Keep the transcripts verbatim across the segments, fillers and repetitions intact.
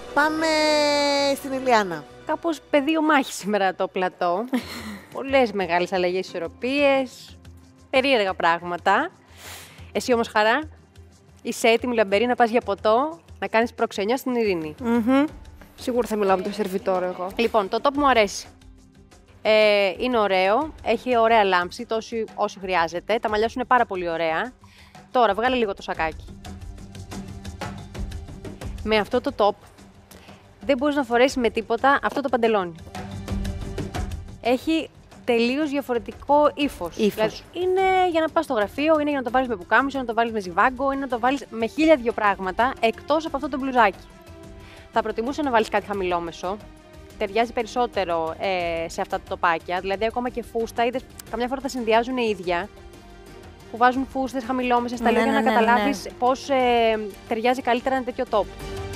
Πάμε στην Ηλιάνα. Κάπως πεδίο μάχη σήμερα το πλατό. Πολλές μεγάλες αλλαγές, ισορροπίες, περίεργα πράγματα. Εσύ όμως, Χαρά, είσαι έτοιμη, λαμπερή, να πας για ποτό, να κάνεις προξενιά στην Ειρήνη. Mm-hmm. Σίγουρα θα μιλάω με το σερβιτόρο εγώ. Λοιπόν, το top μου αρέσει. Ε, είναι ωραίο, έχει ωραία λάμψη, τόση όσο χρειάζεται. Τα μαλλιά σου είναι πάρα πολύ ωραία. Τώρα, βγάλε λίγο το σακάκι. Με αυτό το top, δεν μπορείς να φορέσεις με τίποτα αυτό το παντελόνι. Έχει τελείως διαφορετικό ύφος. Ύφος. Δηλαδή, είναι για να πας στο γραφείο, είναι για να το βάλεις με πουκάμισο, να το βάλεις με ζιβάγκο, είναι να το βάλεις με χίλια δυο πράγματα, εκτός από αυτό το μπλουζάκι. Θα προτιμούσα να βάλεις κάτι χαμηλόμεσο. Ταιριάζει περισσότερο ε, σε αυτά τα τοπάκια. Δηλαδή, ακόμα και φούστα, είδες, καμιά φορά τα συνδυάζουν οι ίδια. Που βάζουν φούστες χαμηλόμεσες στα Ναι, λόγια ναι, να ναι, καταλάβεις ναι. πώς ε, ταιριάζει καλύτερα ένα τέτοιο top.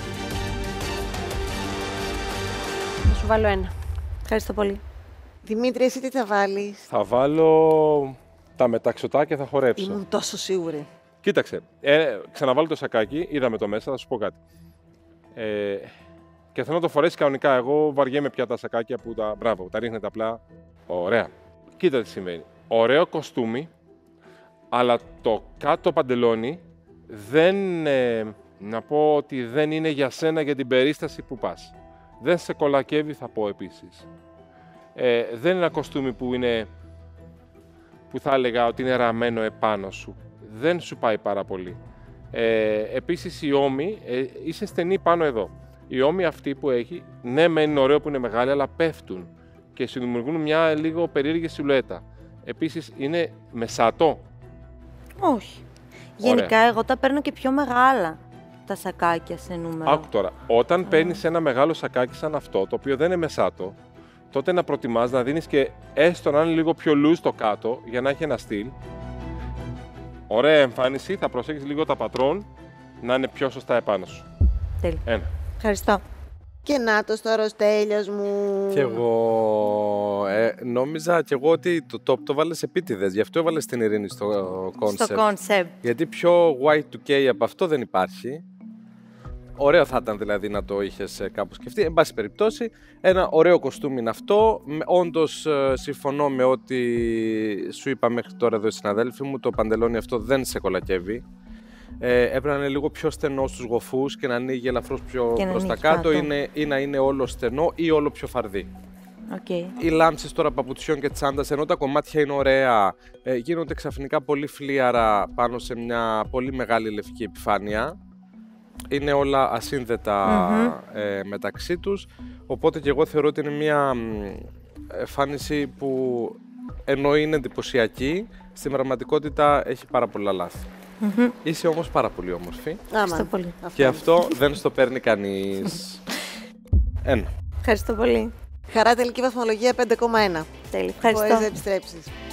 Θα σου βάλω ένα. Ευχαριστώ πολύ. Δημήτρη, εσύ τι θα βάλεις? Θα βάλω τα μεταξωτάκια, θα χορέψω. Ήμουν τόσο σίγουρη. Κοίταξε, ε, ξαναβάλω το σακάκι, είδαμε το μέσα, θα σου πω κάτι. Ε, και θέλω να το φορέσει κανονικά. Εγώ βαριέμαι πια τα σακάκια που τα. Μπράβο, τα ρίχνετε απλά. Ωραία. Κοίτα τι σημαίνει. Ωραίο κοστούμι, αλλά το κάτω παντελόνι δεν. Ε, να πω ότι δεν είναι για σένα για την περίσταση που πας. Δεν σε κολακεύει, θα πω επίσης. Ε, δεν είναι ένα κοστούμι που είναι. Που θα έλεγα ότι είναι ραμμένο επάνω σου. Δεν σου πάει πάρα πολύ. Ε, επίσης η ώμη, ε, είσαι στενή πάνω εδώ. Οι ώμοι αυτοί που έχει, ναι μεν είναι ωραίο που είναι μεγάλοι, αλλά πέφτουν και σου δημιουργούν μια λίγο περίεργη σιλουέτα. Επίσης είναι μεσάτο. Όχι. Γενικά εγώ τα παίρνω και πιο μεγάλα τα σακάκια σε νούμερο. Άκου τώρα, όταν παίρνεις ένα μεγάλο σακάκι σαν αυτό, το οποίο δεν είναι μεσάτο, τότε να προτιμάς να δίνεις και έστω να είναι λίγο πιο loose το κάτω, για να έχει ένα στυλ. Ωραία εμφάνιση, θα προσέξεις λίγο τα πατρόν να είναι πιο σωστά επάνω σου. Τέλεια. Ένα. Ευχαριστώ. Και να το τώρα ο Στέλιος μου. Κι εγώ ε, νόμιζα κι εγώ ότι το top το βάλες επίτηδες, γι' αυτό έβαλες την Ειρήνη στο concept. Στο concept. Γιατί πιο γουάι του κέι από αυτό δεν υπάρχει. Ωραίο θα ήταν δηλαδή να το είχες κάπου σκεφτεί. Εν πάση περιπτώσει, ένα ωραίο κοστούμι είναι αυτό. Όντως συμφωνώ με ό,τι σου είπα μέχρι τώρα εδώ οι συναδέλφοι μου. Το παντελόνι αυτό δεν σε κολακεύει. Ε, έπρεπε να είναι λίγο πιο στενό στους γοφούς και να ανοίγει ελαφρώς πιο προς τα κάτω, είναι, ή να είναι όλο στενό ή όλο πιο φαρδί. Okay. Οι λάμψεις τώρα παπουτσιών και τσάντας, ενώ τα κομμάτια είναι ωραία, ε, γίνονται ξαφνικά πολύ φλίαρα πάνω σε μια πολύ μεγάλη λευκή επιφάνεια. Είναι όλα ασύνδετα mm-hmm. ε, μεταξύ τους, οπότε και εγώ θεωρώ ότι είναι μια εμφάνιση που ενώ είναι εντυπωσιακή, στην πραγματικότητα έχει πάρα πολλά λάθη. Mm-hmm. Είσαι όμως πάρα πολύ όμορφη. Ευχαριστώ πολύ. Και αυτό δεν στο παίρνει κανείς. Ένα. Ευχαριστώ πολύ. Χαρά, τελική βαθμολογία πέντε κόμμα ένα. Τέλεια. Ευχαριστώ. Μπορείς να επιστρέψεις.